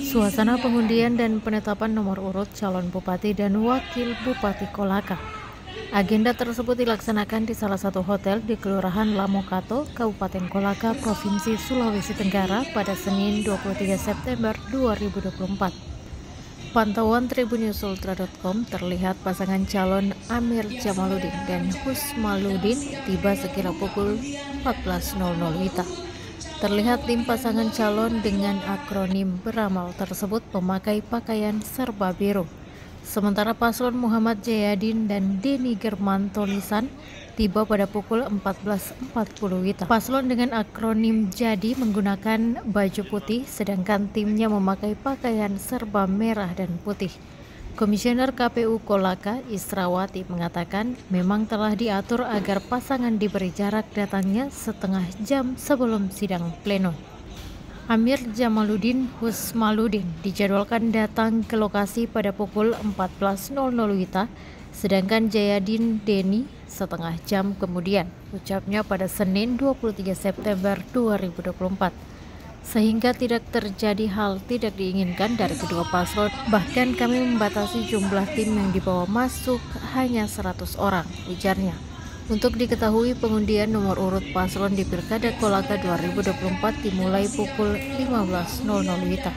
Suasana pengundian dan penetapan nomor urut calon bupati dan wakil bupati Kolaka. Agenda tersebut dilaksanakan di salah satu hotel di Kelurahan Lamokato, Kabupaten Kolaka, Provinsi Sulawesi Tenggara pada Senin 23 September 2024. Pantauan tribunnews.ultra.com terlihat pasangan calon Amir Jamaluddin dan Husmaluddin tiba sekira pukul 14.00 WITA. Terlihat tim pasangan calon dengan akronim beramal tersebut memakai pakaian serba biru. Sementara paslon Muhammad Jayadin dan Denny Germanto Lisan tiba pada pukul 14.40 WITA. Paslon dengan akronim Jadi menggunakan baju putih, sedangkan timnya memakai pakaian serba merah dan putih. Komisioner KPU Kolaka, Israwati, mengatakan memang telah diatur agar pasangan diberi jarak datangnya setengah jam sebelum sidang pleno. Amir Jamaluddin Husmaluddin dijadwalkan datang ke lokasi pada pukul 14.00 WITA, sedangkan Jayadin Denny setengah jam kemudian, ucapnya pada Senin 23 September 2024. Sehingga tidak terjadi hal tidak diinginkan dari kedua paslon. Bahkan kami membatasi jumlah tim yang dibawa masuk hanya 100 orang, ujarnya. Untuk diketahui, pengundian nomor urut paslon di Pilkada Kolaka 2024 dimulai pukul 15.00 WITA.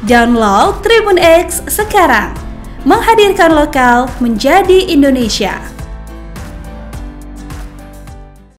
Download Tribun X sekarang, menghadirkan lokal menjadi Indonesia.